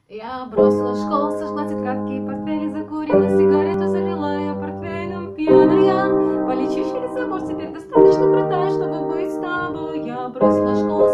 Я бросила школу, сожгла тетрадки и портфели, закурила сигарету, залила ее портвейном пьяная. Полечащий забор теперь достаточно крутая, чтобы быть с тобой. Я бросила школу,